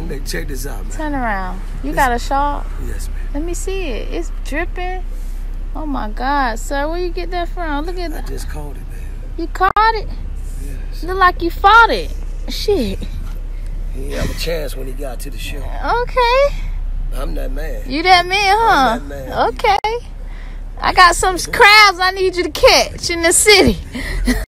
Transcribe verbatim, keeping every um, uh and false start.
Man, check this out, man. Turn around. You This- got a shark? Yes, man. Let me see it. It's dripping. Oh my God, sir, where you get that from? Look at I that. just caught it, man. You caught it? Yes. Look like you fought it. Shit. He didn't have a chance when he got to the show. Okay. I'm that man. You that man, huh? I'm that man. Okay. I got some crabs I need you to catch in the city.